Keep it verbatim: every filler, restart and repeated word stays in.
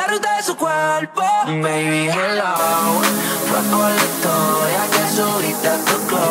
quiero de su cuerpo. Baby, hello, fue por la historia que subiste a tu club.